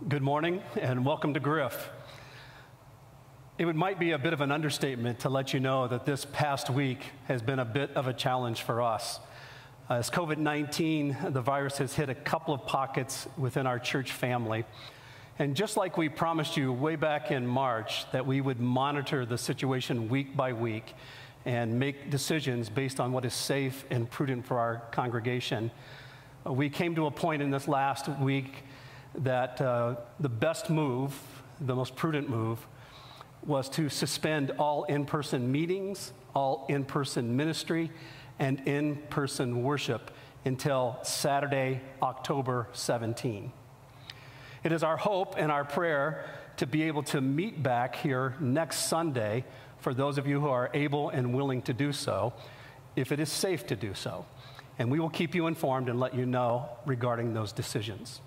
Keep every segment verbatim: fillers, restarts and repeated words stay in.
Good morning and welcome to GRIF. It would, might be a bit of an understatement to let you know that this past week has been a bit of a challenge for us. As COVID nineteen, the virus has hit a couple of pockets within our church family. And just like we promised you way back in March that we would monitor the situation week by week and make decisions based on what is safe and prudent for our congregation, we came to a point in this last week that uh, the best move, the most prudent move, was to suspend all in-person meetings, all in-person ministry, and in-person worship until Saturday, October seventeenth. It is our hope and our prayer to be able to meet back here next Sunday for those of you who are able and willing to do so, if it is safe to do so. And we will keep you informed and let you know regarding those decisions.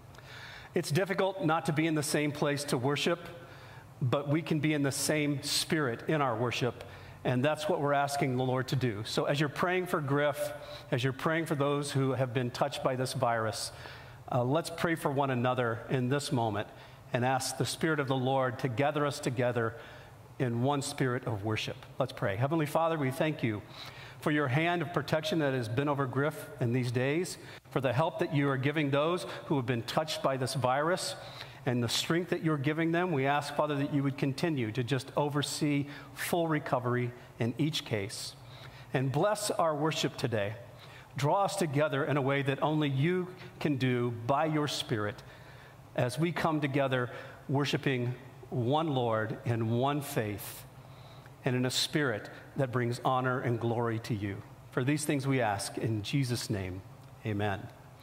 It's difficult not to be in the same place to worship, but we can be in the same spirit in our worship, and that's what we're asking the Lord to do. So as you're praying for GRIF, as you're praying for those who have been touched by this virus, uh, let's pray for one another in this moment and ask the Spirit of the Lord to gather us together in one spirit of worship. Let's pray. Heavenly Father, we thank you for your hand of protection that has been over GRIF in these days, for the help that you are giving those who have been touched by this virus, and the strength that you're giving them. We ask, Father, that you would continue to just oversee full recovery in each case. And bless our worship today. Draw us together in a way that only you can do by your Spirit as we come together worshiping one Lord in one faith and in a spirit that brings honor and glory to you. For these things we ask in Jesus' name, amen.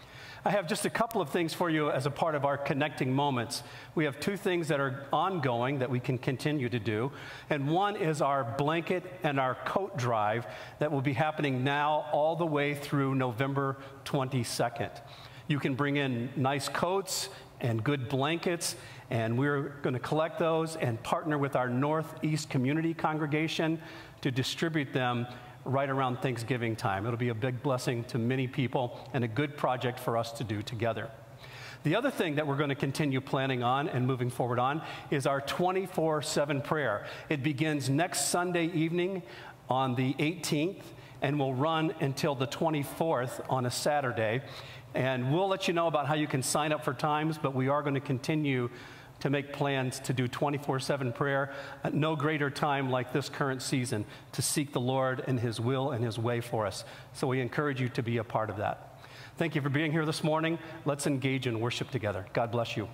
I have just a couple of things for you as a part of our connecting moments. We have two things that are ongoing that we can continue to do. And one is our blanket and our coat drive that will be happening now all the way through November twenty-second. You can bring in nice coats and good blankets, and we're going to collect those and partner with our Northeast Community Congregation to distribute them right around Thanksgiving time. It'll be a big blessing to many people and a good project for us to do together. The other thing that we're going to continue planning on and moving forward on is our twenty-four seven prayer. It begins next Sunday evening on the eighteenth and will run until the twenty-fourth on a Saturday. And we'll let you know about how you can sign up for times, but we are going to continue to make plans to do twenty-four seven prayer at no greater time like this current season to seek the Lord and His will and His way for us. So we encourage you to be a part of that. Thank you for being here this morning. Let's engage in worship together. God bless you.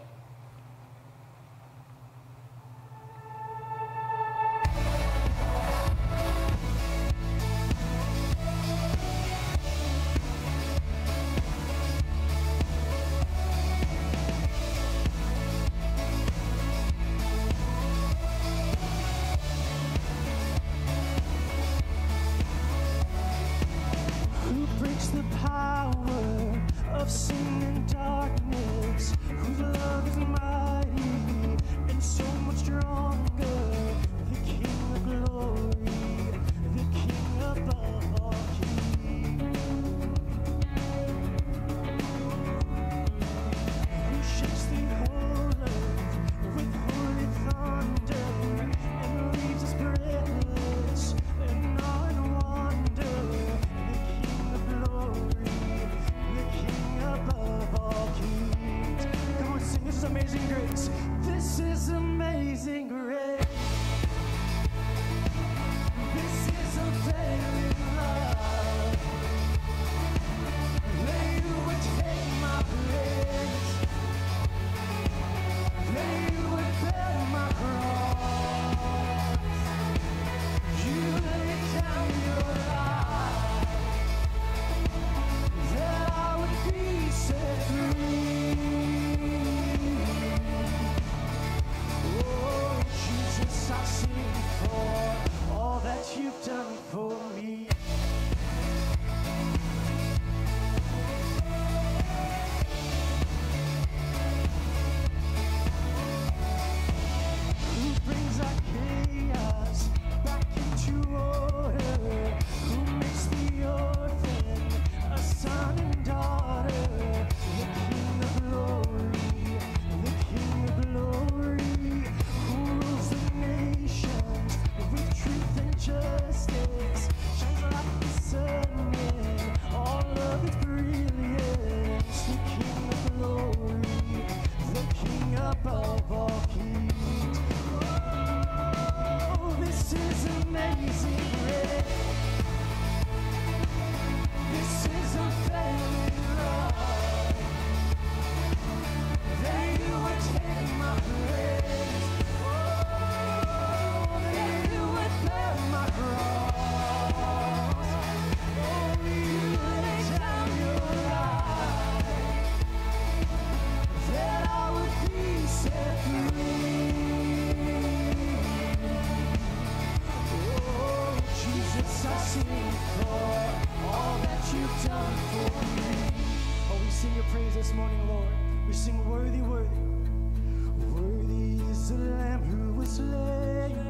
Above all Jesus, I sing for all that you've done for me. Oh, we sing your praise this morning, Lord. We sing worthy, worthy. Worthy is the Lamb who was slain.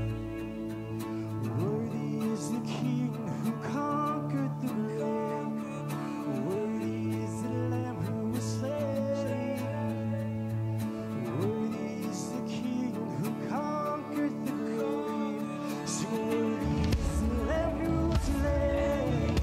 Worthy is the King who conquered the grave. Worthy is the Lamb who was slain. Worthy is the King who conquered the grave. Sing worthy is the Lamb who was slain.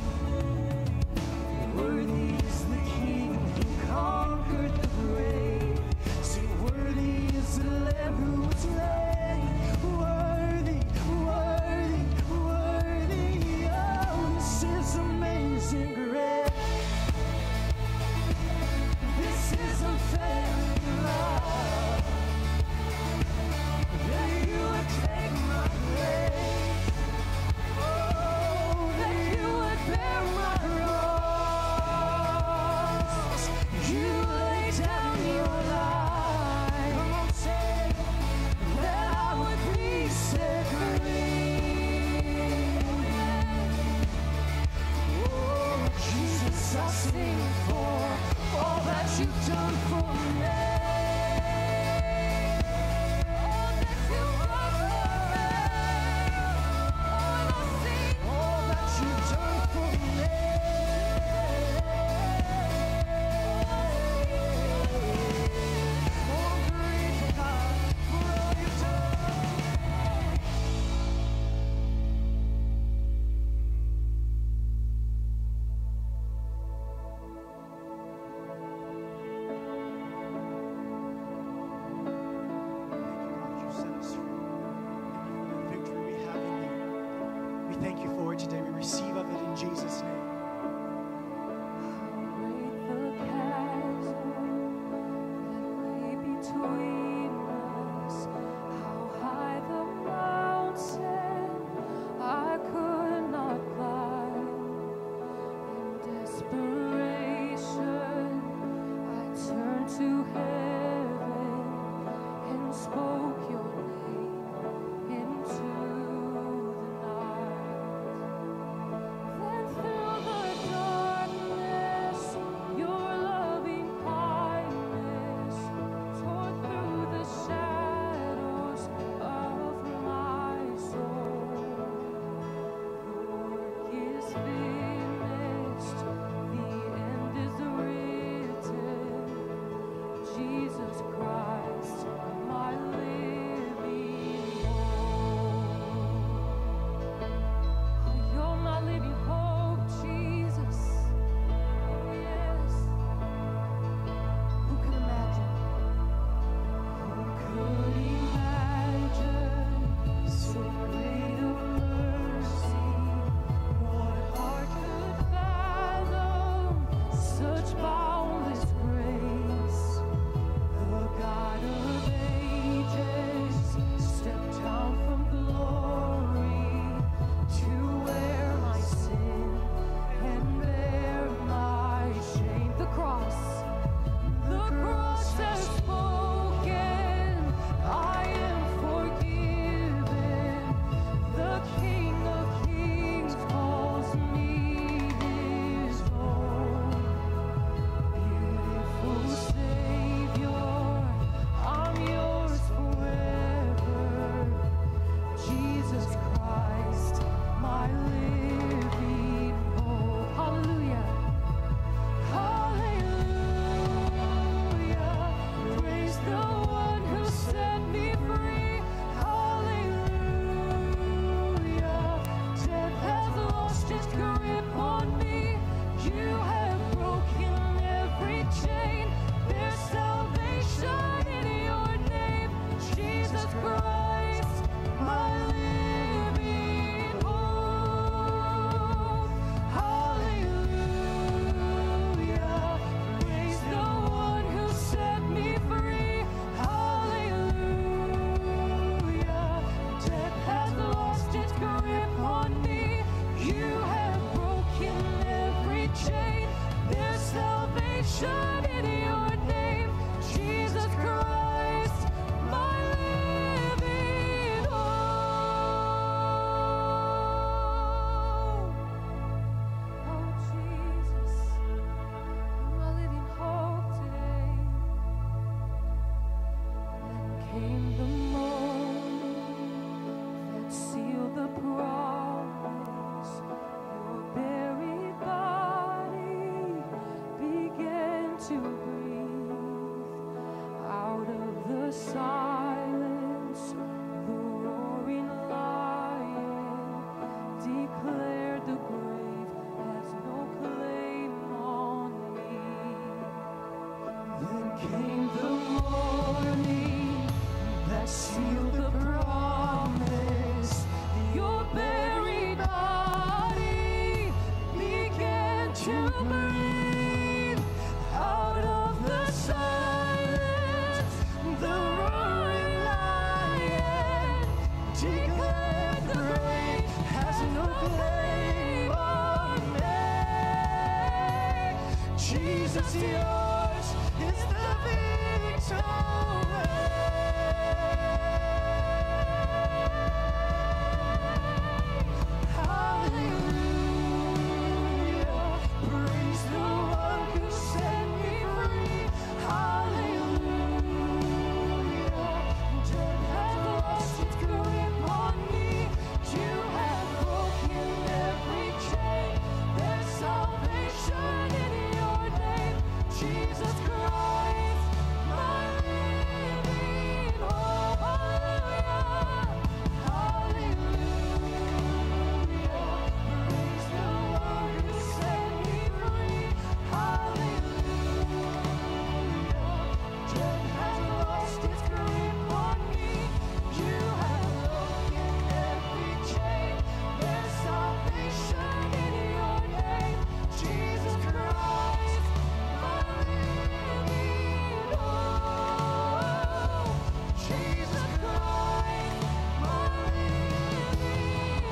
Worthy is the King who conquered the grave. Sing worthy is the Lamb who was slain. Worthy, worthy, worthy. Oh, this is amazing grace. This is unfailing love. That you would take my place. Oh, that you would bear my cross. You laid down your life. Come on, say that I would be set free. Oh, Jesus, I sing for all that you've done for me. All that you've done for me. All that you've done for me. Oh, I'm grateful, God, for all you've done. You set us free. Thank you for the victory we have in you. We thank you for it today. We receive of it in Jesus' name. Break the chasm that lay between us. How high the mountain I could not climb. In desperation, I turned to heaven and spoke your name into the night. Then through the breathe out of the silence. The roaring lion declared the grave has no claim on me. Jesus, yours is the victory. Hallelujah, praise the one who set me free. Hallelujah, death has lost its grip on me. You have broken every chain. There's salvation in your name, Jesus Christ, my living hope. Hallelujah, hallelujah, praise the one who set me free. Hallelujah, death has lost its grip on me. You have broken every chain. There's salvation in your name, Jesus Christ, my living hope. Jesus Christ, my living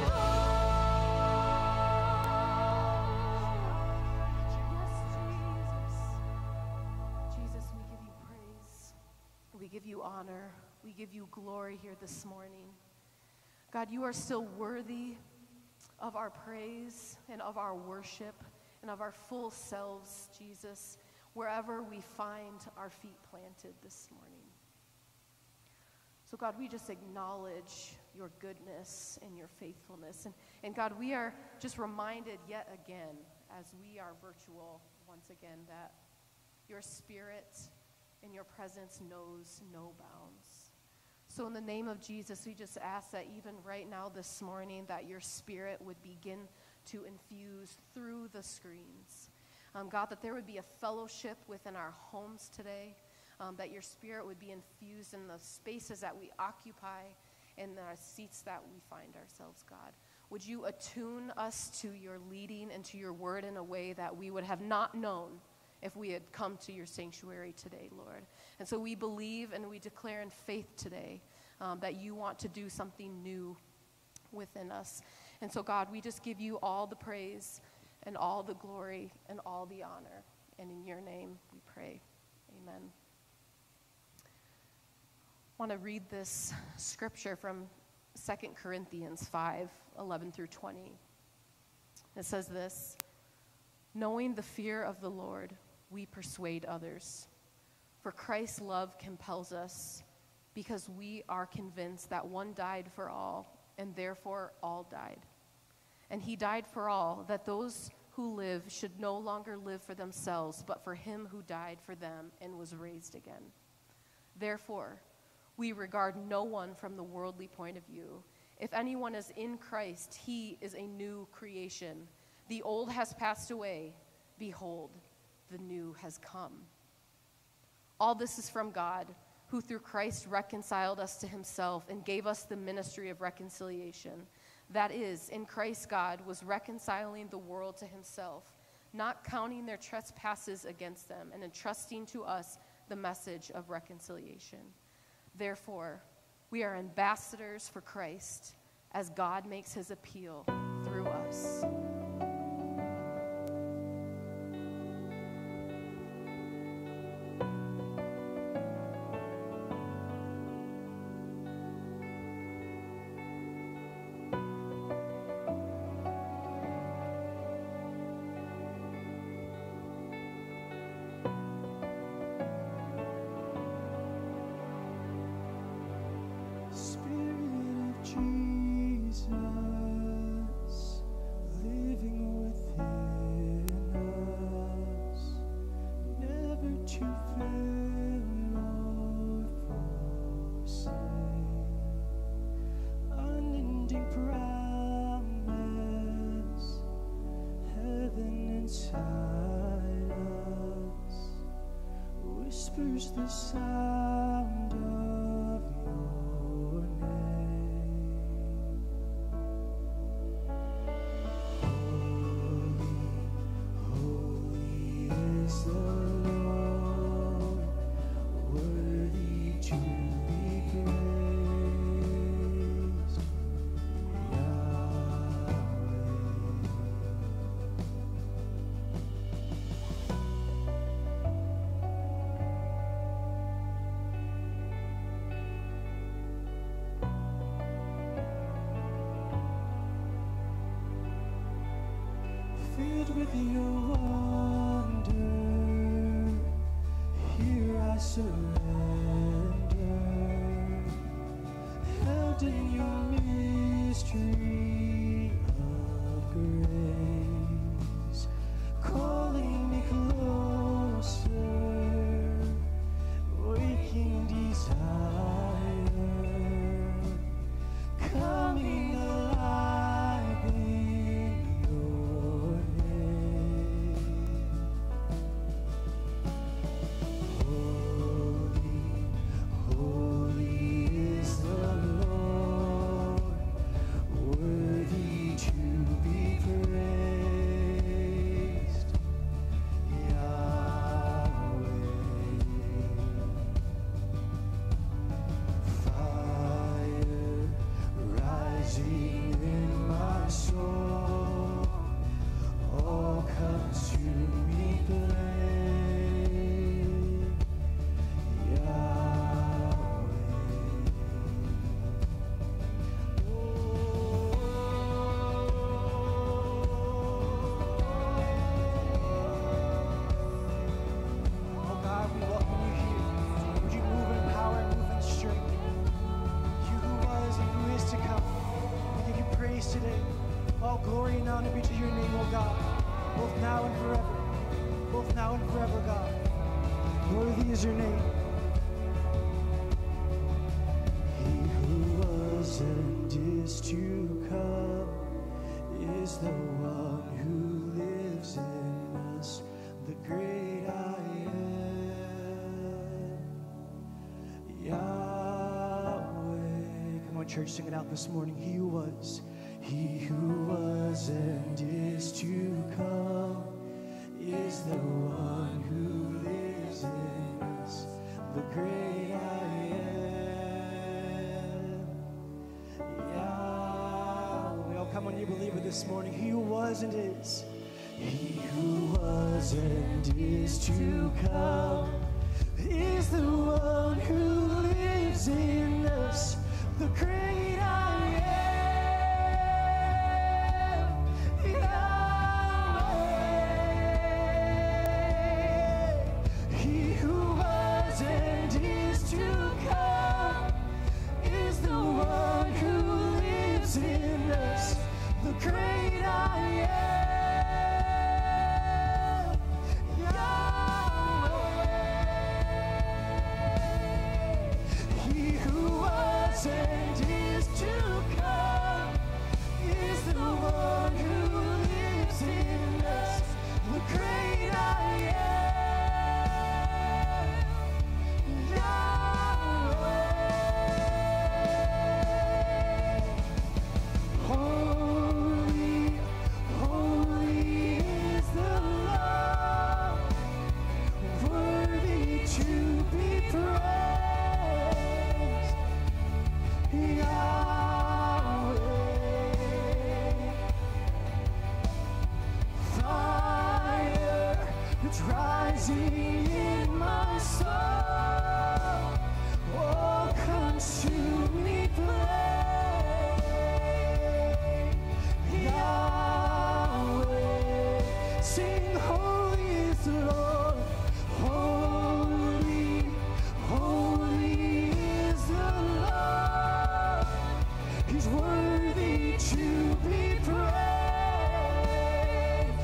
hope. Yes, Jesus. Jesus, we give you praise. We give you honor. We give you glory here this morning. God, you are still worthy of our praise and of our worship and of our full selves, Jesus, wherever we find our feet planted this morning. So God, we just acknowledge your goodness and your faithfulness. And, and God, we are just reminded yet again, as we are virtual once again, that your spirit and your presence knows no bounds. So in the name of Jesus, we just ask that even right now this morning that your spirit would begin to infuse through the screens. Um, God, that there would be a fellowship within our homes today, um, that your spirit would be infused in the spaces that we occupy and the seats that we find ourselves, God. Would you attune us to your leading and to your word in a way that we would have not known if we had come to your sanctuary today, Lord. And so we believe and we declare in faith today um, that you want to do something new within us. And so, God, we just give you all the praise and all the glory and all the honor. And in your name we pray. Amen. I want to read this scripture from Second Corinthians five, eleven through twenty. It says this: knowing the fear of the Lord, we persuade others. For Christ's love compels us, because we are convinced that one died for all, and therefore all died. And he died for all, that those who live should no longer live for themselves, but for him who died for them and was raised again. Therefore, we regard no one from the worldly point of view. If anyone is in Christ, he is a new creation. The old has passed away. Behold, the new has come. All this is from God, who through Christ reconciled us to himself and gave us the ministry of reconciliation. That is, in Christ God was reconciling the world to himself, not counting their trespasses against them, and entrusting to us the message of reconciliation. Therefore, we are ambassadors for Christ, as God makes his appeal through us. The sound of your name. Holy, holy. filled with your wonder. Here I surrender, held in your mystery of grace, calling me closer, waking desire, coming alive in your name. Holy, holy is the Lord, worthy to be praised. Yahweh, fire rising in my soul, all consuming flame. Oh God, we welcome you here. Would you move in power and move in strength? You who was and who is to come. We give you praise today. All glory and honor be to your name, O God, both now and forever. Both now and forever, God. Worthy is your name. He who was and is to come is the one who lives in us, the great I am. Yahweh. Come on, church, sing it out this morning. He who was, he who was and is to come is the one who lives in us, the great I am. Yahweh. Oh, come on, you believe it this morning. He who was and is. He who was and is to come is the one who lives in us, the great I am. Yahweh. He who was and is to come is the one who lives in us, the great I am. Yahweh. He who was and is to come is the one who lives in us, the great I am. Yahweh. Holy, holy is the Lord, worthy to be praised. Yahweh, fire, it's rising in my soul, all consuming flame. Yahweh, sing holy is the Lord, holy, holy is the Lord, he's worthy to be praised.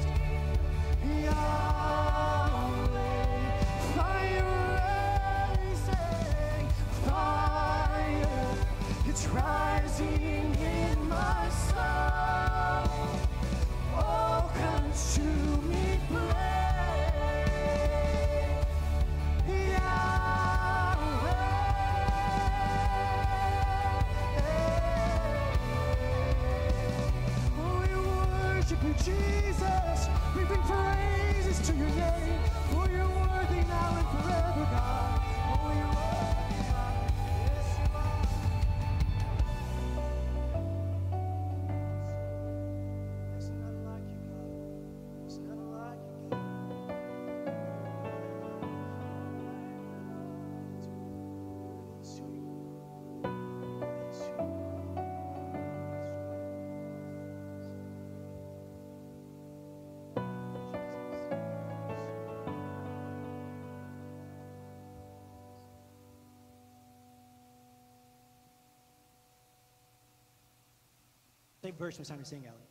Yahweh, fire rising, fire, it's rising in my soul, all consuming flame. Yahweh, we worship you, Jesus. We bring praises to your name, for you're worthy now and forever, God. Oh, you're worthy, God. Yes, you are. There's none like you, God. There's none like you, God. It's who you are. It's who you are. Same verse when it's time to sing, Allie.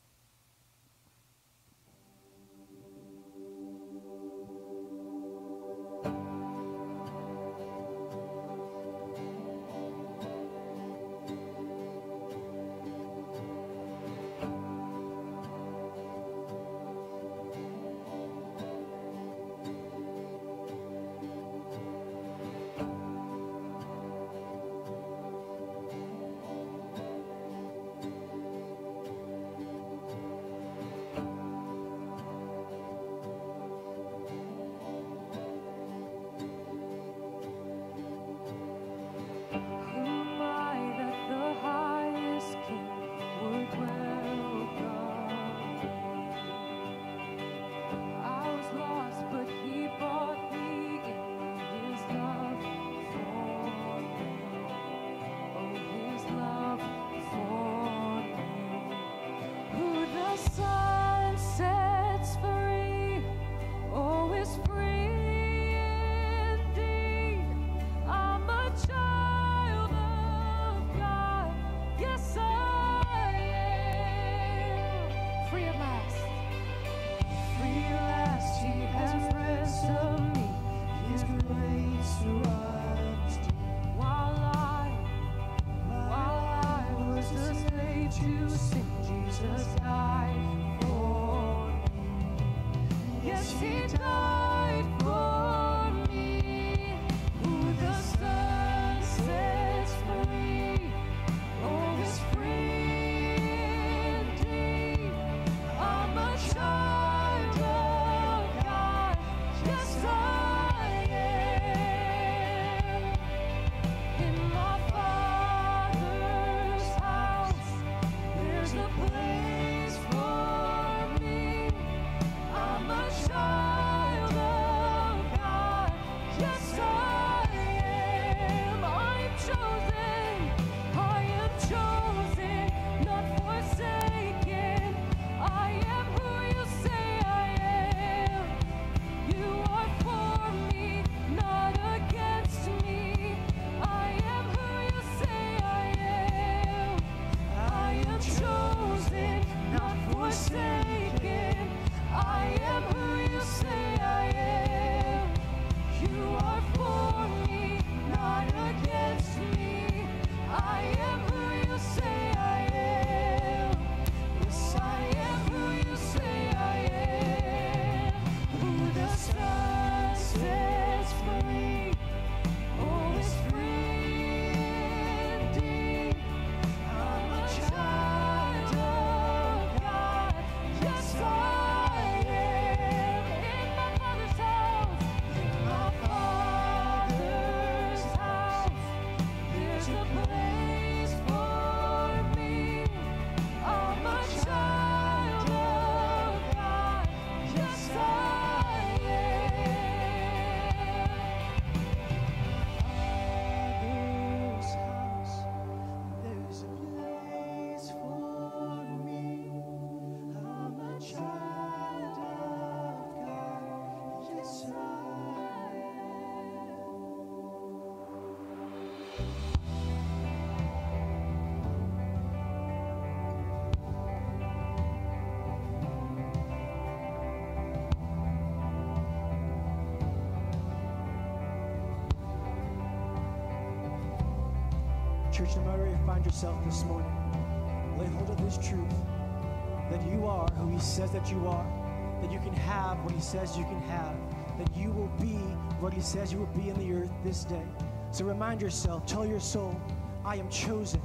Church, no matter where you find yourself this morning, lay hold of this truth, that you are who he says that you are, that you can have what he says you can have, that you will be what he says you will be in the earth this day. So remind yourself, tell your soul, I am chosen.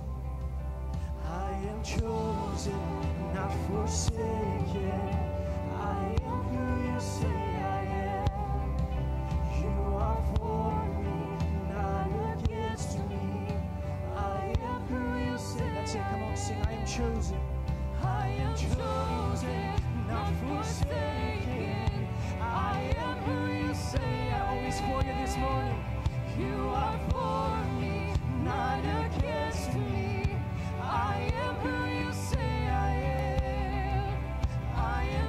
I am chosen, not forsaken. I am who you say I am. You are for me, not against me. I am who you say. That's it, come on, sing. I am chosen. I am chosen, not forsaken. I am who you say I am. Always for you this morning. You are for me, not against me. I am who you say I am. I am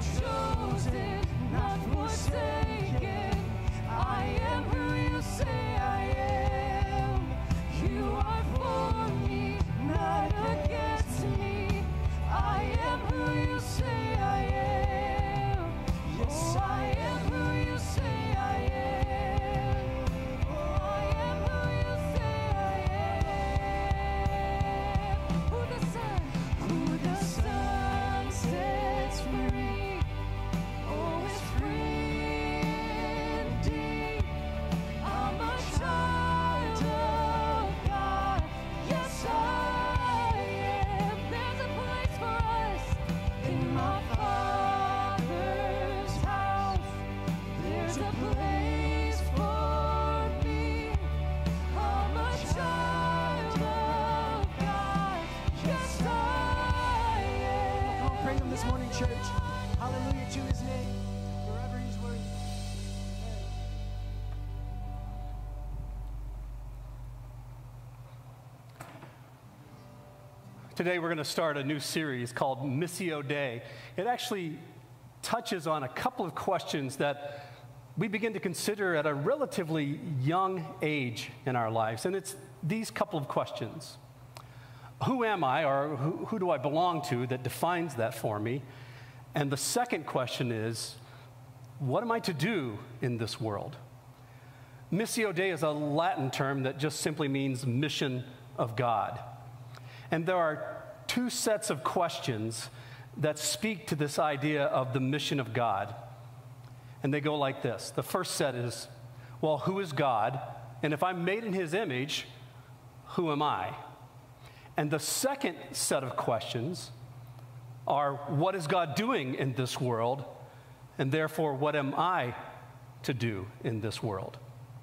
a place for me. I'm a child of God. Yes, I am. Come on, praise him this morning, church. Hallelujah to his name. Wherever he's worthy. Today we're going to start a new series called Missio Day. It actually touches on a couple of questions that we begin to consider at a relatively young age in our lives. And it's these couple of questions. Who am I, or who, who do I belong to, that defines that for me? And the second question is, what am I to do in this world? Missio Dei is a Latin term that just simply means mission of God. And there are two sets of questions that speak to this idea of the mission of God. And they go like this. The first set is, well, who is God? And if I'm made in his image, who am I? And the second set of questions are, what is God doing in this world? And therefore, what am I to do in this world?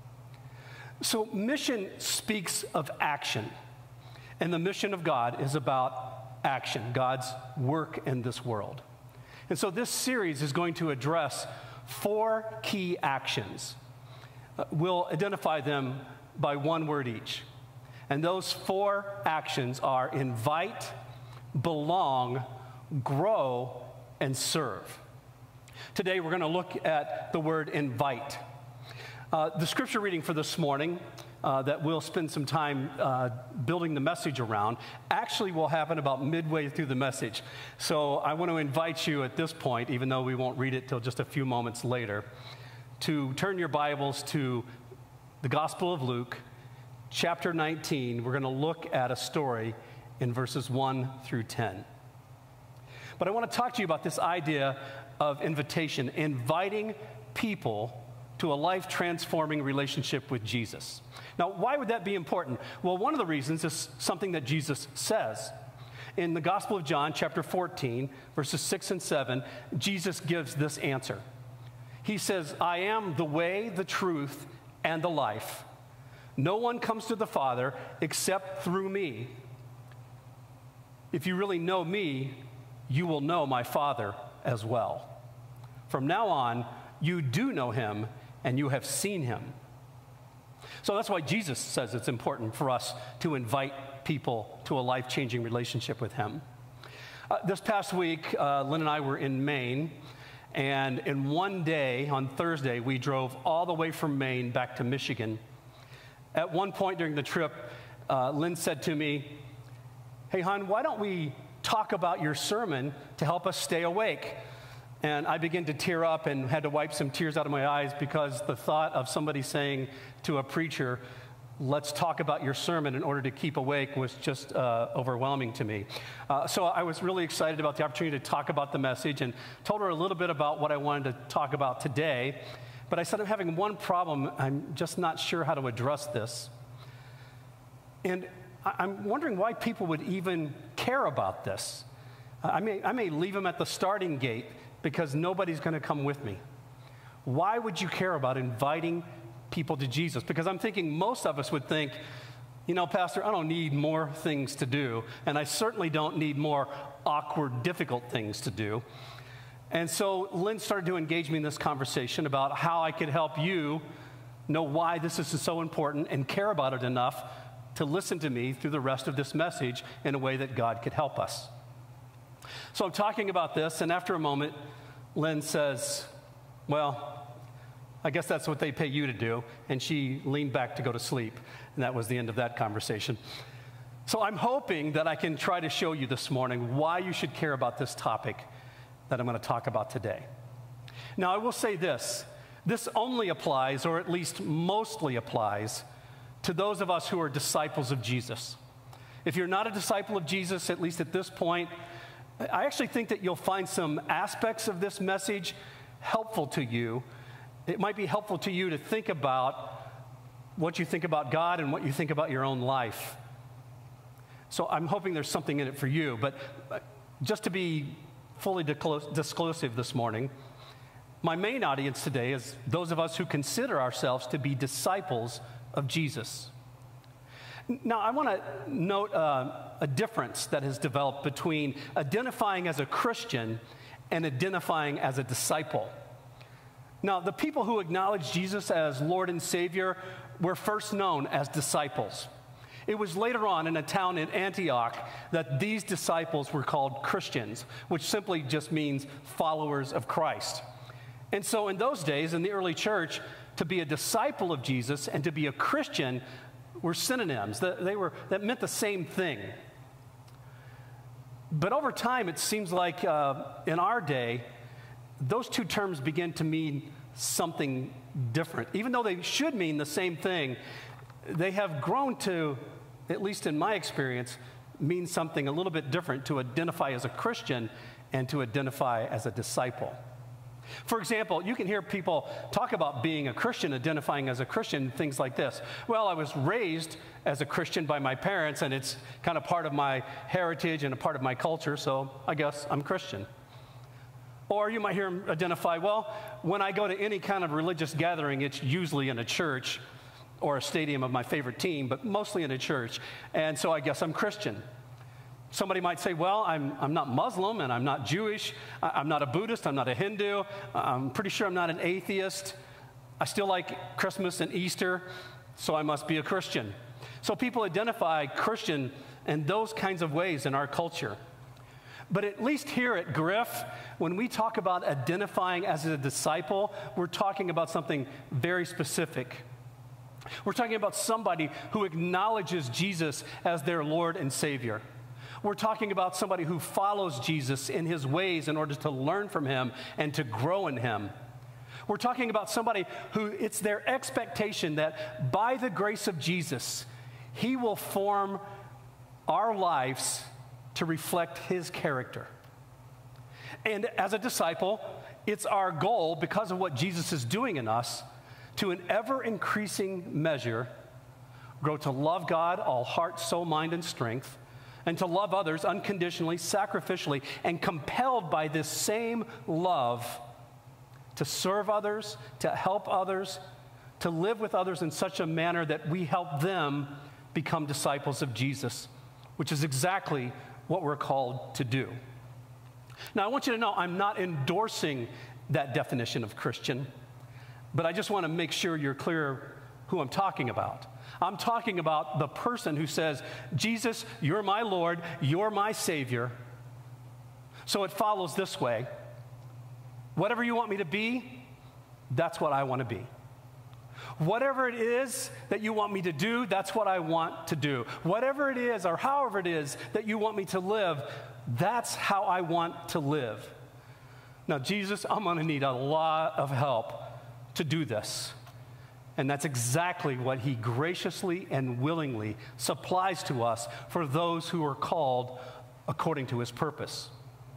So mission speaks of action. And the mission of God is about action, God's work in this world. And so this series is going to address four key actions. Uh, we'll identify them by one word each. And those four actions are invite, belong, grow, and serve. Today we're going to look at the word invite. Uh, the scripture reading for this morning Uh, that we'll spend some time uh, building the message around, actually will happen about midway through the message. So I want to invite you at this point, even though we won't read it till just a few moments later, to turn your Bibles to the Gospel of Luke, chapter nineteen. We're going to look at a story in verses one through ten. But I want to talk to you about this idea of invitation, inviting people to a life-transforming relationship with Jesus. Now, why would that be important? Well, one of the reasons is something that Jesus says. In the Gospel of John, chapter fourteen, verses six and seven, Jesus gives this answer. He says, I am the way, the truth, and the life. No one comes to the Father except through me. If you really know me, you will know my Father as well. From now on, you do know him, and you have seen him. So that's why Jesus says it's important for us to invite people to a life-changing relationship with him. Uh, this past week, uh, Lynn and I were in Maine, and in one day, on Thursday, we drove all the way from Maine back to Michigan. At one point during the trip, uh, Lynn said to me, hey, hon, why don't we talk about your sermon to help us stay awake? And I began to tear up and had to wipe some tears out of my eyes because the thought of somebody saying to a preacher, let's talk about your sermon in order to keep awake, was just uh, overwhelming to me. Uh, so I was really excited about the opportunity to talk about the message and told her a little bit about what I wanted to talk about today. But I said, I'm having one problem. I'm just not sure how to address this. And I'm wondering why people would even care about this. I may, I may leave them at the starting gate because nobody's going to come with me. Why would you care about inviting people to Jesus? Because I'm thinking most of us would think, you know, Pastor, I don't need more things to do, and I certainly don't need more awkward, difficult things to do. And so Lynn started to engage me in this conversation about how I could help you know why this is so important and care about it enough to listen to me through the rest of this message in a way that God could help us. So I'm talking about this, and after a moment, Lynn says, well, I guess that's what they pay you to do. And she leaned back to go to sleep, and that was the end of that conversation. So I'm hoping that I can try to show you this morning why you should care about this topic that I'm going to talk about today. Now, I will say this. This only applies, or at least mostly applies, to those of us who are disciples of Jesus. If you're not a disciple of Jesus, at least at this point, I actually think that you'll find some aspects of this message helpful to you. It might be helpful to you to think about what you think about God and what you think about your own life. So I'm hoping there's something in it for you. But just to be fully disclosive this morning, My main audience today is those of us who consider ourselves to be disciples of Jesus. Now, I want to note uh, a difference that has developed between identifying as a Christian and identifying as a disciple. Now, the people who acknowledge Jesus as Lord and Savior were first known as disciples. It was later on in a town in Antioch that these disciples were called Christians, which simply just means followers of Christ. And so in those days, in the early church, to be a disciple of Jesus and to be a Christian were synonyms. They were, that meant the same thing. But over time, it seems like uh, in our day, those two terms begin to mean something different. Even though they should mean the same thing, they have grown to, at least in my experience, mean something a little bit different to identify as a Christian and to identify as a disciple. For example, you can hear people talk about being a Christian, identifying as a Christian, things like this. Well, I was raised as a Christian by my parents, and it's kind of part of my heritage and a part of my culture, so I guess I'm Christian. Or you might hear them identify, well, when I go to any kind of religious gathering, it's usually in a church or a stadium of my favorite team, but mostly in a church, and so I guess I'm Christian. Somebody might say, well, I'm, I'm not Muslim, and I'm not Jewish, I'm not a Buddhist, I'm not a Hindu, I'm pretty sure I'm not an atheist. I still like Christmas and Easter, so I must be a Christian. So people identify Christian in those kinds of ways in our culture. But at least here at GRIF, when we talk about identifying as a disciple, we're talking about something very specific. We're talking about somebody who acknowledges Jesus as their Lord and Savior. We're talking about somebody who follows Jesus in his ways in order to learn from him and to grow in him. We're talking about somebody who it's their expectation that by the grace of Jesus, he will form our lives to reflect his character. And as a disciple, it's our goal, because of what Jesus is doing in us, to an ever-increasing measure, grow to love God, all heart, soul, mind, and strength, and to love others unconditionally, sacrificially, and compelled by this same love to serve others, to help others, to live with others in such a manner that we help them become disciples of Jesus, which is exactly what we're called to do. Now, I want you to know I'm not endorsing that definition of Christian, but I just want to make sure you're clear who I'm talking about. I'm talking about the person who says, Jesus, you're my Lord, you're my Savior. So it follows this way. Whatever you want me to be, that's what I want to be. Whatever it is that you want me to do, that's what I want to do. Whatever it is, or however it is that you want me to live, that's how I want to live. Now, Jesus, I'm going to need a lot of help to do this. And that's exactly what he graciously and willingly supplies to us for those who are called according to his purpose.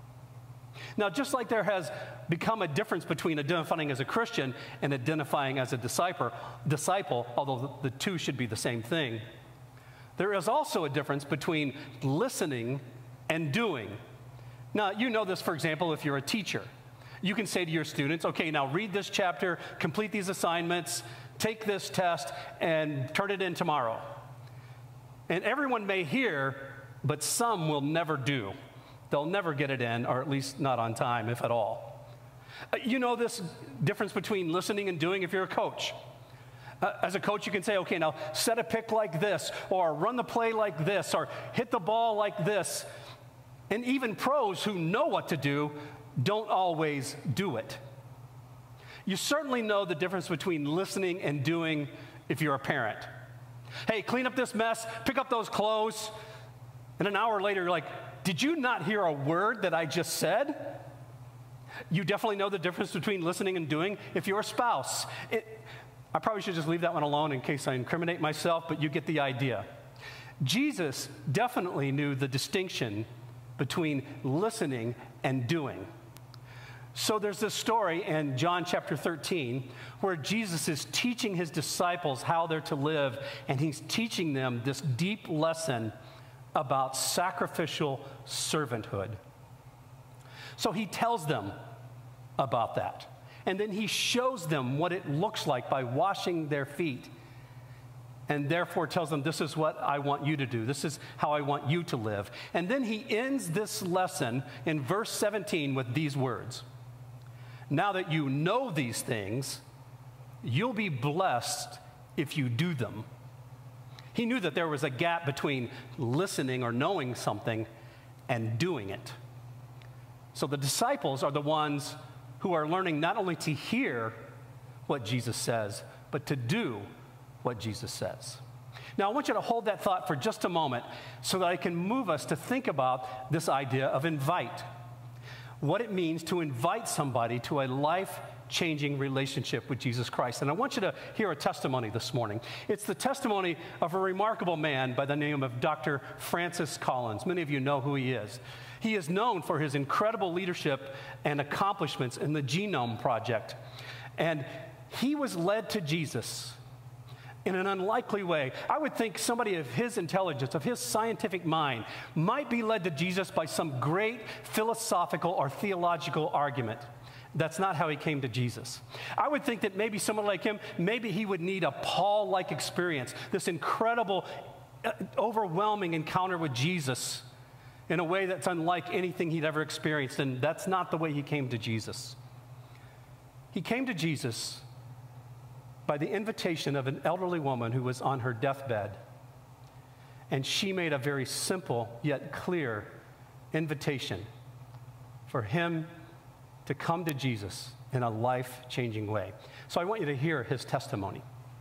Now, just like there has become a difference between identifying as a Christian and identifying as a disciple, disciple, although the two should be the same thing, there is also a difference between listening and doing. Now, you know this, for example, if you're a teacher. You can say to your students, okay, now read this chapter, complete these assignments, take this test, and turn it in tomorrow. And everyone may hear, but some will never do. They'll never get it in, or at least not on time, if at all. Uh, you know this difference between listening and doing if you're a coach. Uh, as a coach, you can say, okay, now set a pick like this, or run the play like this, or hit the ball like this. And even pros who know what to do don't always do it. You certainly know the difference between listening and doing if you're a parent. Hey, clean up this mess, pick up those clothes, and an hour later you're like, did you not hear a word that I just said? You definitely know the difference between listening and doing if you're a spouse. It, I probably should just leave that one alone in case I incriminate myself, but you get the idea. Jesus definitely knew the distinction between listening and doing. So there's this story in John chapter thirteen where Jesus is teaching his disciples how they're to live, and he's teaching them this deep lesson about sacrificial servanthood. So he tells them about that. And then he shows them what it looks like by washing their feet. And therefore tells them, this is what I want you to do. This is how I want you to live. And then he ends this lesson in verse seventeen with these words. Now that you know these things, you'll be blessed if you do them. He knew that there was a gap between listening or knowing something and doing it. So the disciples are the ones who are learning not only to hear what Jesus says, but to do what Jesus says. Now, I want you to hold that thought for just a moment so that I can move us to think about this idea of invite. What it means to invite somebody to a life-changing relationship with Jesus Christ. And I want you to hear a testimony this morning. It's the testimony of a remarkable man by the name of Doctor Francis Collins. Many of you know who he is. He is known for his incredible leadership and accomplishments in the Genome Project. And he was led to Jesus in an unlikely way. I would think somebody of his intelligence, of his scientific mind, might be led to Jesus by some great philosophical or theological argument. That's not how he came to Jesus. I would think that maybe someone like him, maybe he would need a Paul-like experience, this incredible, uh, overwhelming encounter with Jesus in a way that's unlike anything he'd ever experienced, and that's not the way he came to Jesus. He came to Jesus by the invitation of an elderly woman who was on her deathbed. And she made a very simple yet clear invitation for him to come to Jesus in a life-changing way. So I want you to hear his testimony.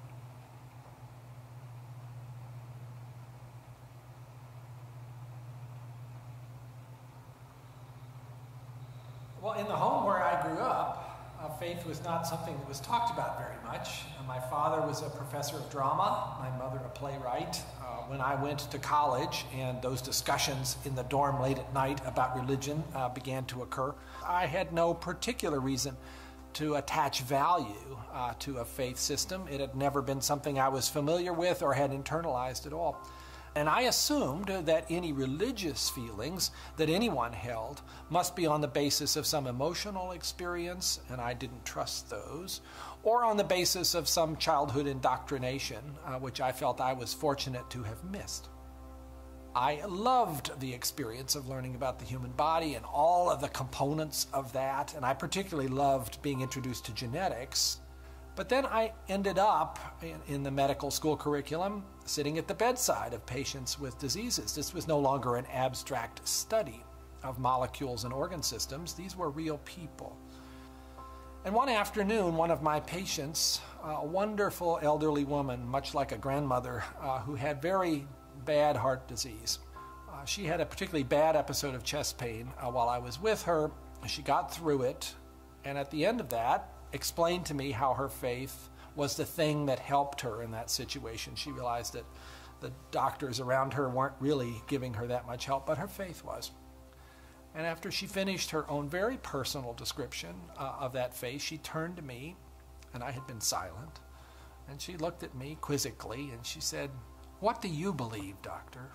Well, in the home where I grew up, Uh, faith was not something that was talked about very much. Uh, my father was a professor of drama, my mother a playwright. Uh, when I went to college and those discussions in the dorm late at night about religion uh, began to occur, I had no particular reason to attach value uh, to a faith system. It had never been something I was familiar with or had internalized at all. And I assumed that any religious feelings that anyone held must be on the basis of some emotional experience, and I didn't trust those, or on the basis of some childhood indoctrination, uh, which I felt I was fortunate to have missed. I loved the experience of learning about the human body and all of the components of that, and I particularly loved being introduced to genetics. But then I ended up in, in the medical school curriculum sitting at the bedside of patients with diseases. This was no longer an abstract study of molecules and organ systems. These were real people. And one afternoon, one of my patients, a wonderful elderly woman, much like a grandmother, uh, who had very bad heart disease. Uh, she had a particularly bad episode of chest pain uh, while I was with her. She got through it, and at the end of that, explained to me how her faith was the thing that helped her in that situation. She realized that the doctors around her weren't really giving her that much help, but her faith was. And after she finished her own very personal description uh, of that faith, she turned to me, and I had been silent, and she looked at me quizzically, and she said, "What do you believe, doctor?"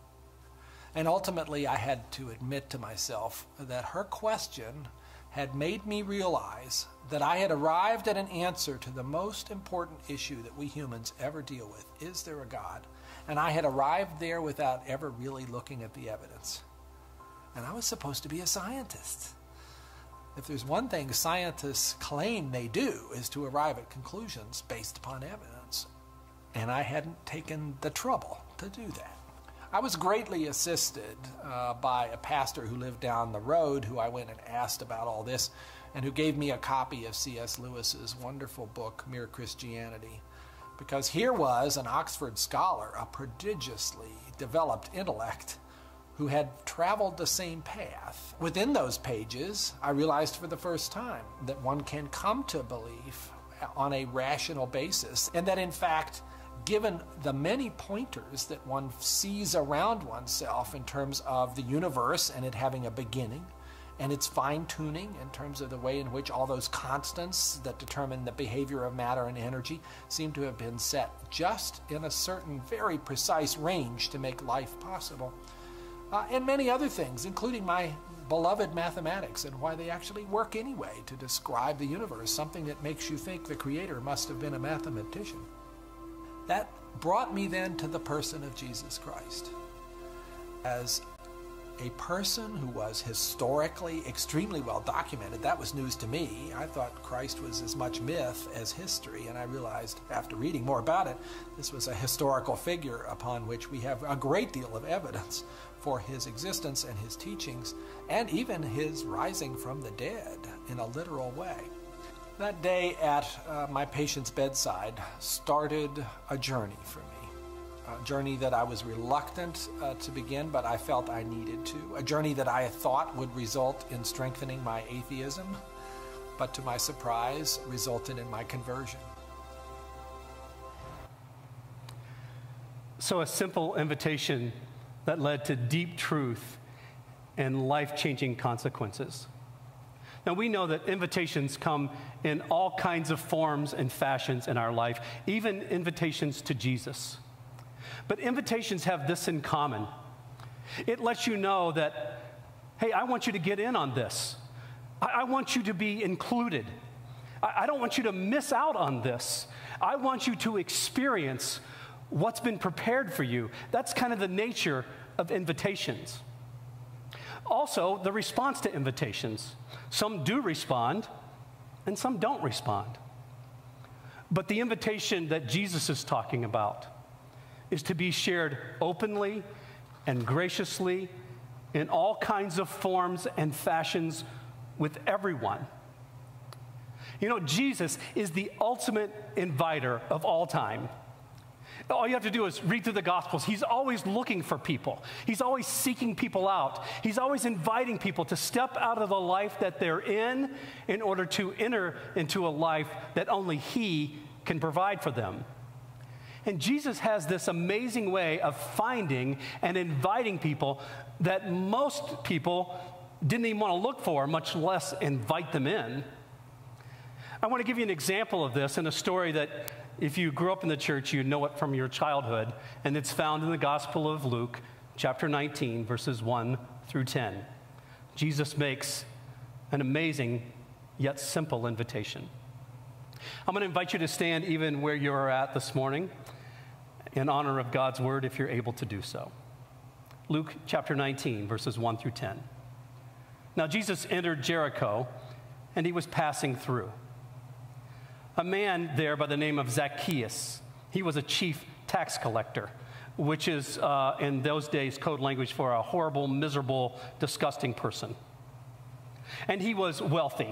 And ultimately, I had to admit to myself that her question had made me realize that I had arrived at an answer to the most important issue that we humans ever deal with. Is there a God? And I had arrived there without ever really looking at the evidence. And I was supposed to be a scientist. If there's one thing scientists claim they do is to arrive at conclusions based upon evidence. And I hadn't taken the trouble to do that. I was greatly assisted uh, by a pastor who lived down the road, who I went and asked about all this, and who gave me a copy of C S Lewis's wonderful book, Mere Christianity. Because here was an Oxford scholar, a prodigiously developed intellect, who had traveled the same path. Within those pages, I realized for the first time that one can come to belief on a rational basis, and that in fact, given the many pointers that one sees around oneself in terms of the universe and it having a beginning, and its fine-tuning in terms of the way in which all those constants that determine the behavior of matter and energy seem to have been set just in a certain very precise range to make life possible. Uh, and many other things, including my beloved mathematics and why they actually work anyway to describe the universe, something that makes you think the Creator must have been a mathematician. That brought me then to the person of Jesus Christ. As a person who was historically extremely well documented, that was news to me. I thought Christ was as much myth as history, and I realized after reading more about it, this was a historical figure upon which we have a great deal of evidence for his existence and his teachings, and even his rising from the dead in a literal way. That day at uh, my patient's bedside started a journey for me. A journey that I was reluctant uh, to begin, but I felt I needed to. A journey that I thought would result in strengthening my atheism, but to my surprise, resulted in my conversion. So a simple invitation that led to deep truth and life-changing consequences. Now, we know that invitations come in all kinds of forms and fashions in our life, even invitations to Jesus. But invitations have this in common. It lets you know that, hey, I want you to get in on this. I, I want you to be included. I, I don't want you to miss out on this. I want you to experience what's been prepared for you. That's kind of the nature of invitations. Also, the response to invitations. Some do respond, and some don't respond. But the invitation that Jesus is talking about is to be shared openly and graciously in all kinds of forms and fashions with everyone. You know, Jesus is the ultimate inviter of all time. All you have to do is read through the Gospels. He's always looking for people. He's always seeking people out. He's always inviting people to step out of the life that they're in in order to enter into a life that only He can provide for them. And Jesus has this amazing way of finding and inviting people that most people didn't even want to look for, much less invite them in. I want to give you an example of this in a story that if you grew up in the church, you know it from your childhood, and it's found in the Gospel of Luke, chapter nineteen, verses one through ten. Jesus makes an amazing yet simple invitation. I'm going to invite you to stand even where you're at this morning in honor of God's word, if you're able to do so. Luke chapter nineteen, verses one through ten. Now Jesus entered Jericho, and he was passing through. A man there by the name of Zacchaeus, he was a chief tax collector, which is uh, in those days code language for a horrible, miserable, disgusting person. And he was wealthy.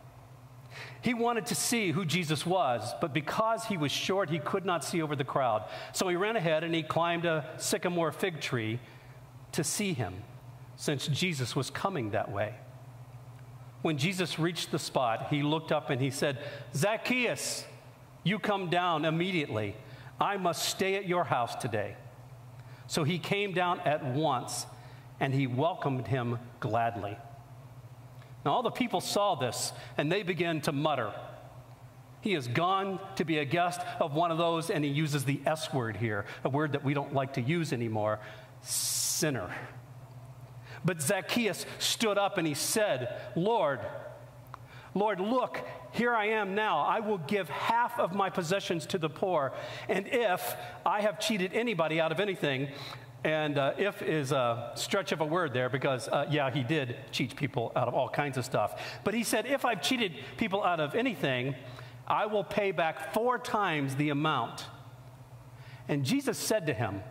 He wanted to see who Jesus was, but because he was short, he could not see over the crowd. So he ran ahead and he climbed a sycamore fig tree to see him, since Jesus was coming that way. When Jesus reached the spot, he looked up and he said, "Zacchaeus, you come down immediately. I must stay at your house today." So he came down at once, and he welcomed him gladly. Now all the people saw this, and they began to mutter, "He has gone to be a guest of one of those," and he uses the S word here, a word that we don't like to use anymore, sinner. But Zacchaeus stood up and he said, Lord, Lord, look, here I am now. I will give half of my possessions to the poor. And if I have cheated anybody out of anything," and uh, if is a stretch of a word there because, uh, yeah, he did cheat people out of all kinds of stuff. But he said, if I've cheated people out of anything, I will pay back four times the amount. And Jesus said to him,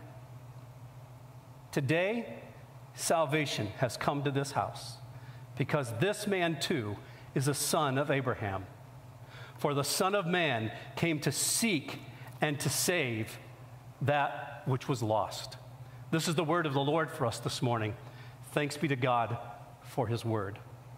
"Today, salvation has come to this house, because this man too is a son of Abraham. For the Son of Man came to seek and to save that which was lost." This is the word of the Lord for us this morning. Thanks be to God for his word.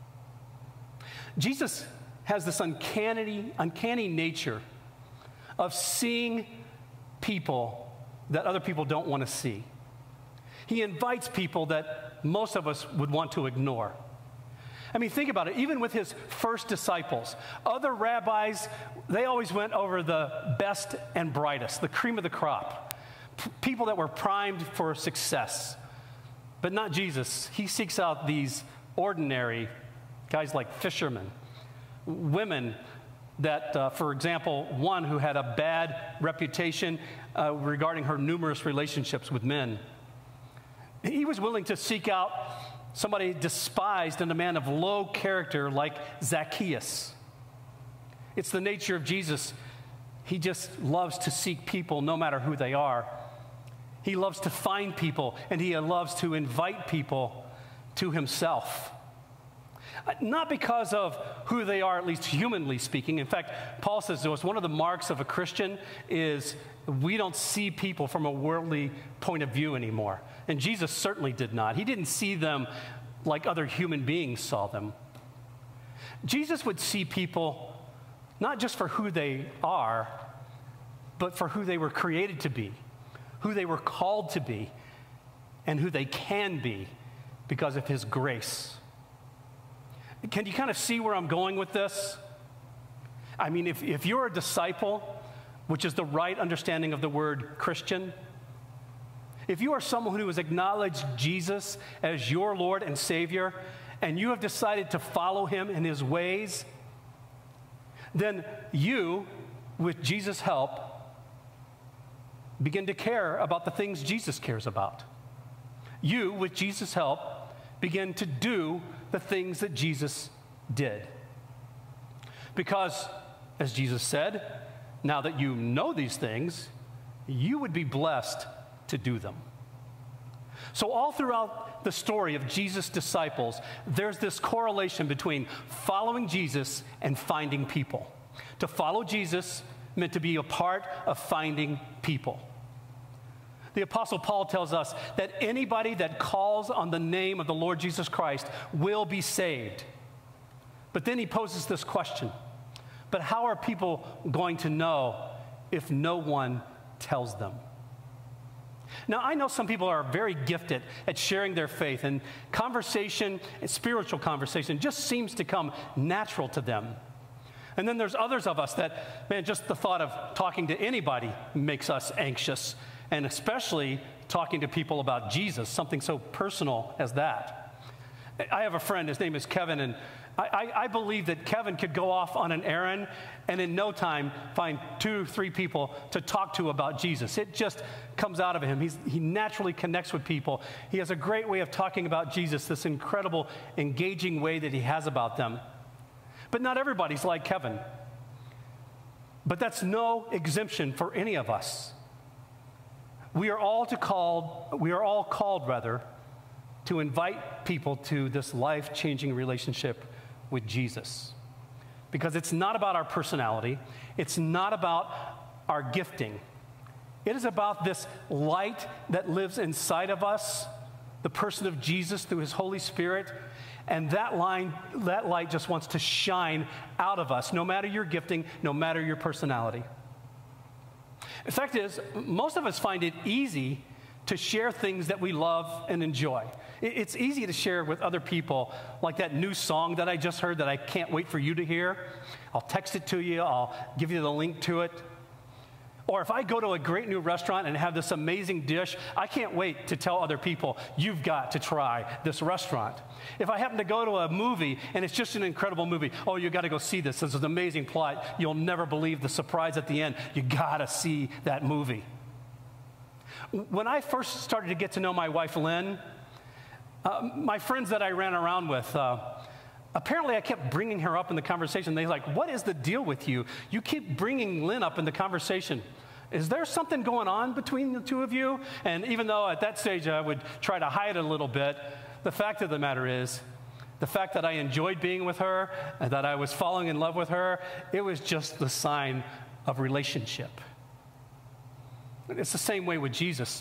Jesus has this uncanny, uncanny nature of seeing people that other people don't want to see. He invites people that most of us would want to ignore. I mean, think about it. Even with his first disciples, other rabbis, they always went over the best and brightest, the cream of the crop, P- people that were primed for success. But not Jesus. He seeks out these ordinary, guys like fishermen, women that, uh, for example, one who had a bad reputation uh, regarding her numerous relationships with men. He was willing to seek out somebody despised and a man of low character like Zacchaeus. It's the nature of Jesus. He just loves to seek people no matter who they are. He loves to find people, and he loves to invite people to himself. Not because of who they are, at least humanly speaking. In fact, Paul says to us, one of the marks of a Christian is we don't see people from a worldly point of view anymore. And Jesus certainly did not. He didn't see them like other human beings saw them. Jesus would see people not just for who they are, but for who they were created to be, who they were called to be, and who they can be because of his grace. Can you kind of see where I'm going with this? I mean, if, if you're a disciple, which is the right understanding of the word Christian, if you are someone who has acknowledged Jesus as your Lord and Savior, and you have decided to follow him in his ways, then you, with Jesus' help, begin to care about the things Jesus cares about. You, with Jesus' help, begin to do the things that Jesus did. Because, as Jesus said, now that you know these things, you would be blessed to do them. So all throughout the story of Jesus' disciples, there's this correlation between following Jesus and finding people. To follow Jesus meant to be a part of finding people. The Apostle Paul tells us that anybody that calls on the name of the Lord Jesus Christ will be saved. But then he poses this question, but how are people going to know if no one tells them? Now, I know some people are very gifted at sharing their faith, and conversation, and spiritual conversation, just seems to come natural to them. And then there's others of us that, man, just the thought of talking to anybody makes us anxious, and especially talking to people about Jesus, something so personal as that. I have a friend, his name is Kevin, and I, I, I believe that Kevin could go off on an errand and in no time find two, three people to talk to about Jesus. It just comes out of him. He's, he naturally connects with people. He has a great way of talking about Jesus, this incredible, engaging way that he has about them. But not everybody's like Kevin. But that's no exemption for any of us. We are all to called, we are all called, rather, to invite people to this life-changing relationship with Jesus. Because it's not about our personality. It's not about our gifting. It is about this light that lives inside of us, the person of Jesus through his Holy Spirit. And that line, that light just wants to shine out of us, no matter your gifting, no matter your personality. The fact is, most of us find it easy to share things that we love and enjoy. It's easy to share with other people, like that new song that I just heard that I can't wait for you to hear. I'll text it to you. I'll give you the link to it. Or if I go to a great new restaurant and have this amazing dish, I can't wait to tell other people, you've got to try this restaurant. If I happen to go to a movie and it's just an incredible movie, oh, you got to go see this. This is an amazing plot. You'll never believe the surprise at the end. You got to see that movie. When I first started to get to know my wife, Lynn, uh, my friends that I ran around with, uh, apparently I kept bringing her up in the conversation. They're like, what is the deal with you? You keep bringing Lynn up in the conversation. Is there something going on between the two of you? And even though at that stage I would try to hide it a little bit, the fact of the matter is, the fact that I enjoyed being with her and that I was falling in love with her, it was just the sign of relationship. It's the same way with Jesus.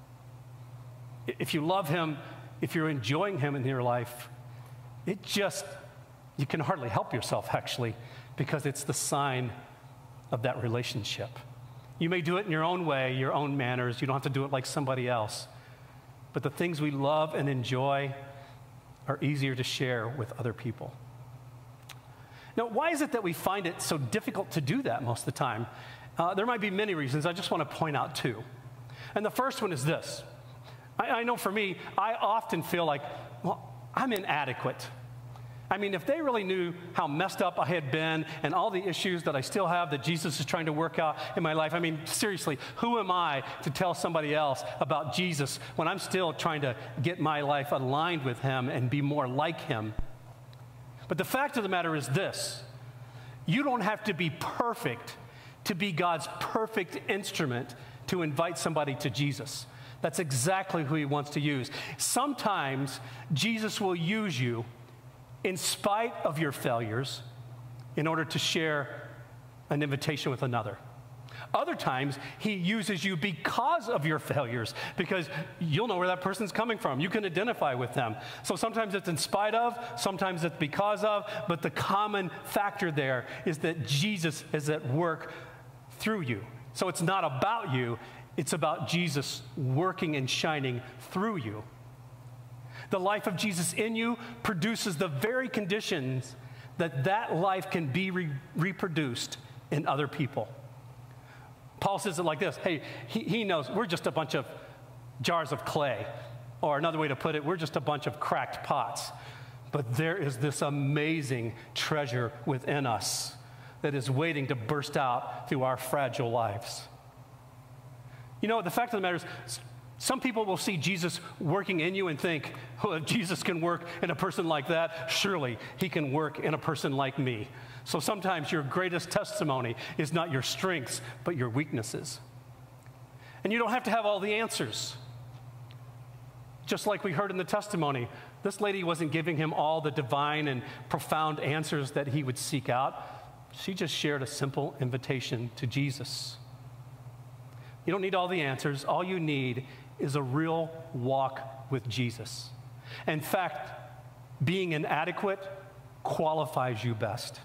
If you love him, if you're enjoying him in your life, it just, you can hardly help yourself, actually, because it's the sign of that relationship. You may do it in your own way, your own manners. You don't have to do it like somebody else. But the things we love and enjoy are easier to share with other people. Now, why is it that we find it so difficult to do that most of the time? Uh, there might be many reasons. I just want to point out two. And the first one is this. I, I know for me, I often feel like, well, I'm inadequate. I mean, if they really knew how messed up I had been and all the issues that I still have that Jesus is trying to work out in my life, I mean, seriously, who am I to tell somebody else about Jesus when I'm still trying to get my life aligned with him and be more like him? But the fact of the matter is this: you don't have to be perfect to be God's perfect instrument to invite somebody to Jesus. That's exactly who he wants to use. Sometimes Jesus will use you in spite of your failures in order to share an invitation with another. Other times, he uses you because of your failures, because you'll know where that person's coming from. You can identify with them. So sometimes it's in spite of, sometimes it's because of, but the common factor there is that Jesus is at work through you. So it's not about you, it's about Jesus working and shining through you. The life of Jesus in you produces the very conditions that that life can be re- reproduced in other people. Paul says it like this: hey, he, he knows we're just a bunch of jars of clay. Or another way to put it, we're just a bunch of cracked pots. But there is this amazing treasure within us that is waiting to burst out through our fragile lives. You know, the fact of the matter is, some people will see Jesus working in you and think, well, if Jesus can work in a person like that, surely he can work in a person like me. So sometimes your greatest testimony is not your strengths, but your weaknesses. And you don't have to have all the answers. Just like we heard in the testimony, this lady wasn't giving him all the divine and profound answers that he would seek out. She just shared a simple invitation to Jesus. You don't need all the answers. All you need is a real walk with Jesus. In fact, being inadequate qualifies you best.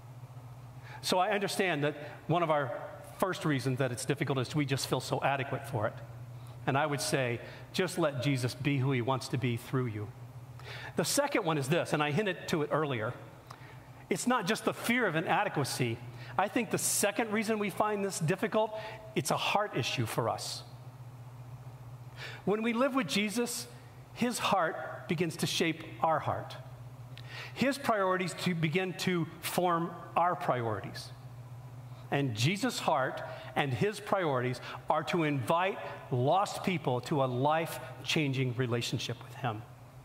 So I understand that one of our first reasons that it's difficult is we just feel so adequate for it. And I would say, just let Jesus be who he wants to be through you. The second one is this, and I hinted to it earlier. It's not just the fear of inadequacy. I think the second reason we find this difficult, it's a heart issue for us. When we live with Jesus, his heart begins to shape our heart. His priorities to begin to form our priorities. And Jesus' heart and his priorities are to invite lost people to a life-changing relationship with him.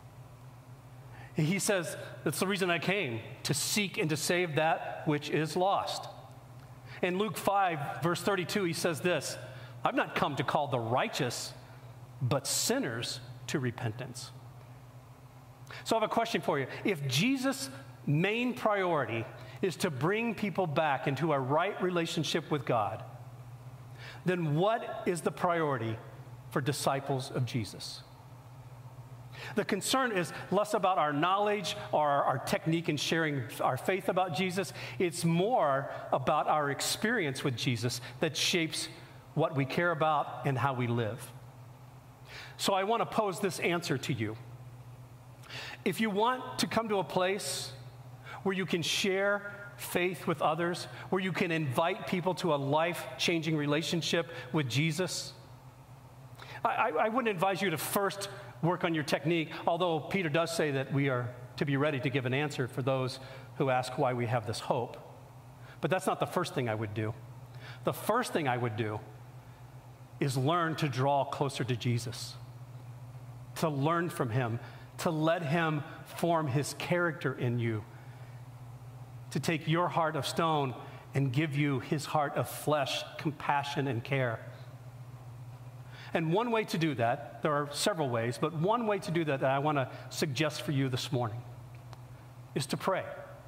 He says, that's the reason I came, to seek and to save that which is lost. In Luke five, verse thirty-two, he says this: I've not come to call the righteous, but sinners to repentance. So I have a question for you. If Jesus' main priority is to bring people back into a right relationship with God, then what is the priority for disciples of Jesus? The concern is less about our knowledge or our technique in sharing our faith about Jesus. It's more about our experience with Jesus that shapes what we care about and how we live. So I want to pose this answer to you. If you want to come to a place where you can share faith with others, where you can invite people to a life-changing relationship with Jesus, I, I wouldn't advise you to first work on your technique, although Peter does say that we are to be ready to give an answer for those who ask why we have this hope. But that's not the first thing I would do. The first thing I would do is learn to draw closer to Jesus, to learn from him, to let him form his character in you, to take your heart of stone and give you his heart of flesh, compassion, and care. And one way to do that, there are several ways, but one way to do that that I want to suggest for you this morning is to pray.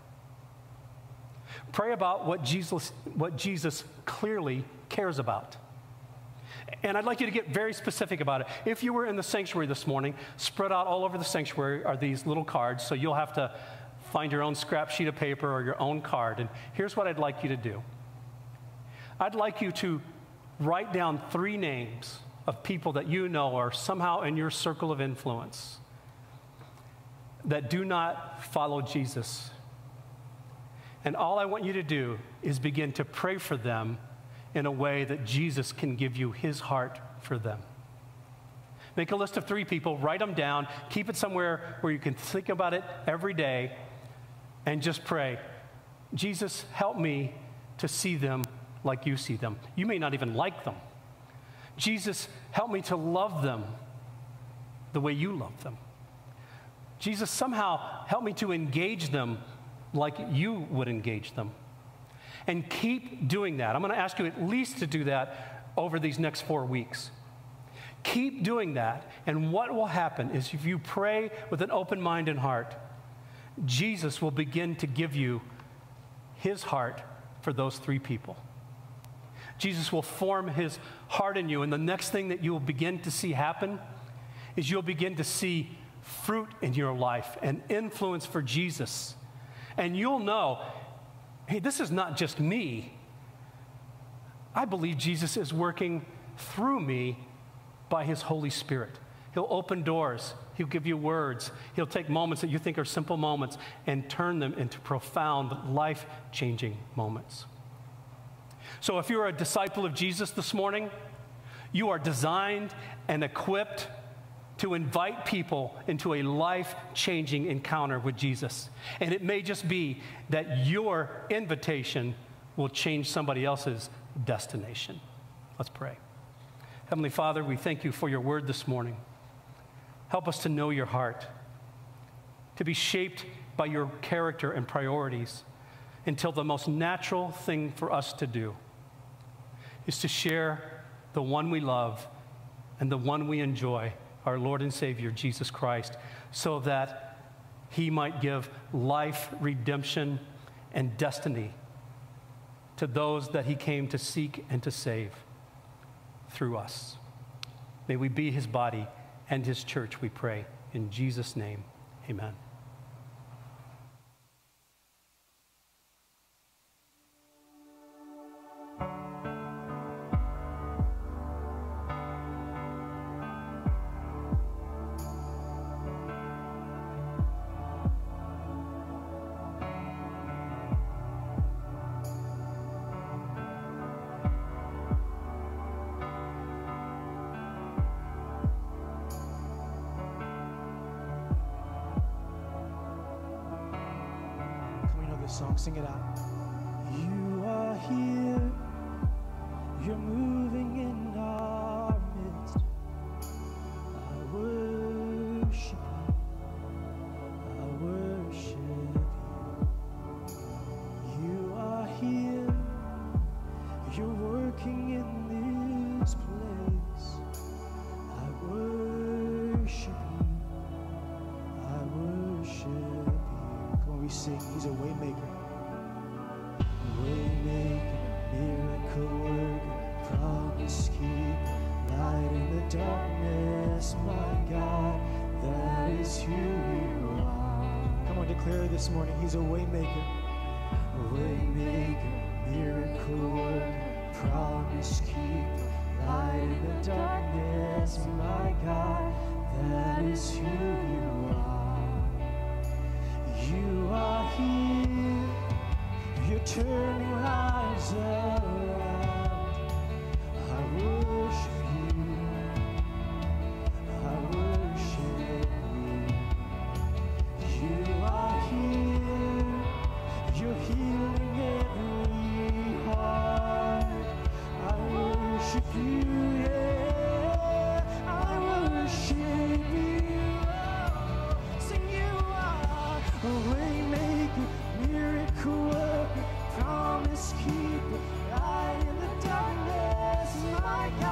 Pray about what Jesus, what Jesus clearly cares about. And I'd like you to get very specific about it. If you were in the sanctuary this morning, spread out all over the sanctuary are these little cards, so you'll have to find your own scrap sheet of paper or your own card. And here's what I'd like you to do. I'd like you to write down three names of people that you know are somehow in your circle of influence that do not follow Jesus. And all I want you to do is begin to pray for them in a way that Jesus can give you his heart for them. Make a list of three people, write them down, keep it somewhere where you can think about it every day, and just pray, Jesus, help me to see them like you see them. You may not even like them. Jesus, help me to love them the way you love them. Jesus, somehow help me to engage them like you would engage them. And keep doing that. I'm going to ask you at least to do that over these next four weeks. Keep doing that, and what will happen is if you pray with an open mind and heart, Jesus will begin to give you his heart for those three people. Jesus will form his heart in you, and the next thing that you will begin to see happen is you'll begin to see fruit in your life and influence for Jesus. And you'll know, hey, this is not just me. I believe Jesus is working through me by his Holy Spirit. He'll open doors. He'll give you words. He'll take moments that you think are simple moments and turn them into profound, life-changing moments. So if you're a disciple of Jesus this morning, you are designed and equipped to invite people into a life-changing encounter with Jesus. And it may just be that your invitation will change somebody else's destination. Let's pray. Heavenly Father, we thank you for your word this morning. Help us to know your heart, to be shaped by your character and priorities until the most natural thing for us to do is to share the one we love and the one we enjoy, our Lord and Savior, Jesus Christ, so that he might give life, redemption, and destiny to those that he came to seek and to save through us. May we be his body and his church, we pray. In Jesus' name, amen. Song, sing it out. You are here, you're moving in our midst. I worship you, I worship you. You are here, you're working in this place. I worship you, I worship you. Come on, we sing, he's a way maker. Waymaker, miracle worker, promise keeper, light in the darkness, my God, that is who you are. Come on, declare this morning, he's a waymaker. Waymaker, miracle worker, promise keeper, light in the darkness, my God, that is who you are. You are here. You're turning lives around. I worship you. I worship you. You are here. You're healing every heart. I worship you. Yeah, I worship you. Sing, you are a waymaker, miracle worker, promise keeper, light in the darkness, my God.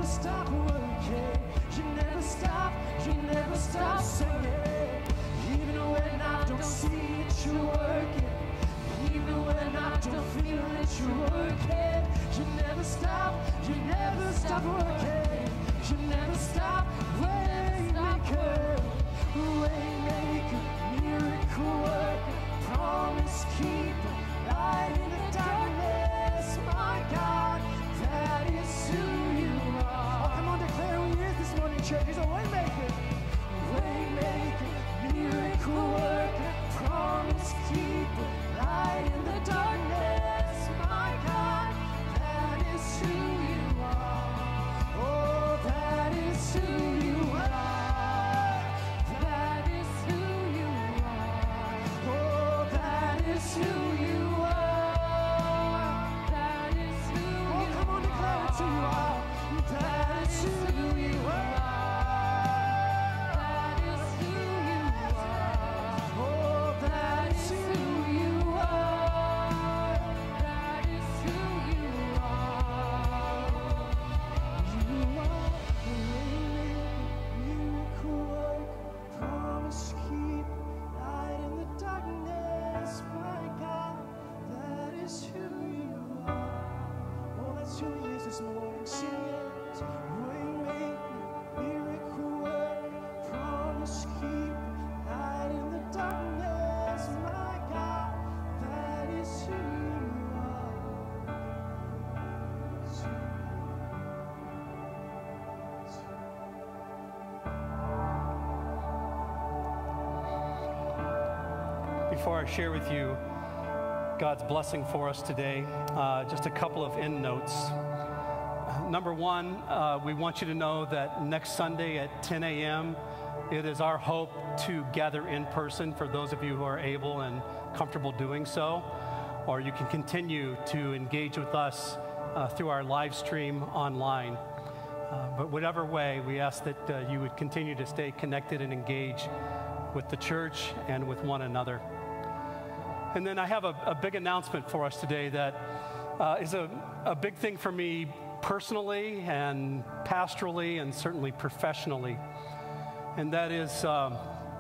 stop working. You never stop, you never stop singing. Even when I don't see it, you're working. Even when I don't feel it, you're working. You never stop, you never stop working. You never stop, waymaker, waymaker, miracle worker, promise keeper, light in the darkness, my God, that is who you are. Oh, come on, declare who he is this morning, church. He's a waymaker, waymaker, miracle worker, promise keeper, light in the darkness, my God, that is who you are. Oh, that is who you are. That is who you are. Oh, that is who you are. That is who you are. Oh, come on, declare it to you are. That is who you are. That is who you are. Oh, that is who you are. That is who you are. You are the waymaker, miracle worker, promise keeper, light in the darkness, my God, that is who you are. Oh, that's who he is this morning. Sing it. Waymaker, miracle worker, promise keeper, light in the darkness, my God, that is who you are. It's who Before I share with you God's blessing for us today, uh, just a couple of end notes. Number one, uh, we want you to know that next Sunday at ten a.m., it is our hope to gather in person for those of you who are able and comfortable doing so, or you can continue to engage with us uh, through our live stream online. Uh, but whatever way, we ask that uh, you would continue to stay connected and engage with the church and with one another. And then I have a, a big announcement for us today that uh, is a, a big thing for me personally and pastorally and certainly professionally. And that is um,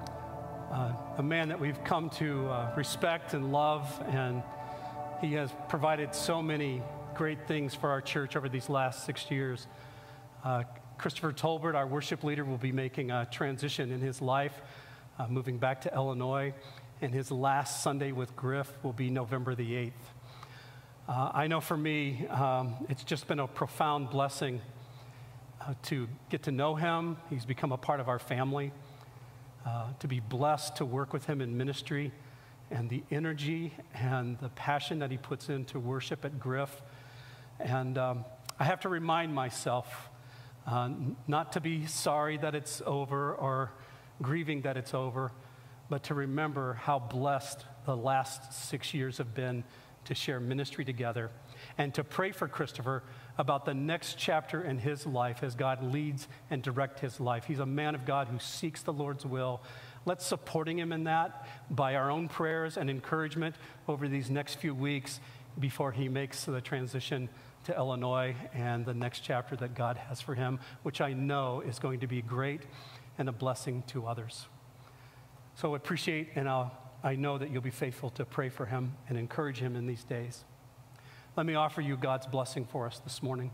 uh, a man that we've come to uh, respect and love, and he has provided so many great things for our church over these last six years. Uh, Christopher Tolbert, our worship leader, will be making a transition in his life, uh, moving back to Illinois, and his last Sunday with GRIF will be November the eighth. Uh, I know for me, um, it's just been a profound blessing uh, to get to know him. He's become a part of our family, uh, to be blessed to work with him in ministry, and the energy and the passion that he puts into worship at GRIF. And um, I have to remind myself uh, not to be sorry that it's over or grieving that it's over, but to remember how blessed the last six years have been to share ministry together, and to pray for Christopher about the next chapter in his life as God leads and directs his life. He's a man of God who seeks the Lord's will. Let's supporting him in that by our own prayers and encouragement over these next few weeks before he makes the transition to Illinois and the next chapter that God has for him, which I know is going to be great and a blessing to others. So I appreciate, and I'll, I know that you'll be faithful to pray for him and encourage him in these days. Let me offer you God's blessing for us this morning.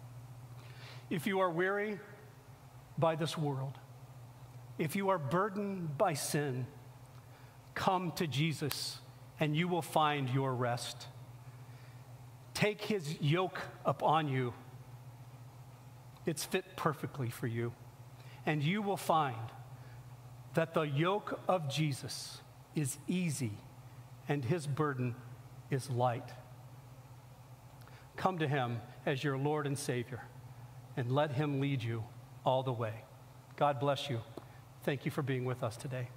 If you are weary by this world, if you are burdened by sin, come to Jesus and you will find your rest. Take his yoke upon you. It's fit perfectly for you. And you will find that the yoke of Jesus is easy and his burden is light. Come to him as your Lord and Savior and let him lead you all the way. God bless you. Thank you for being with us today.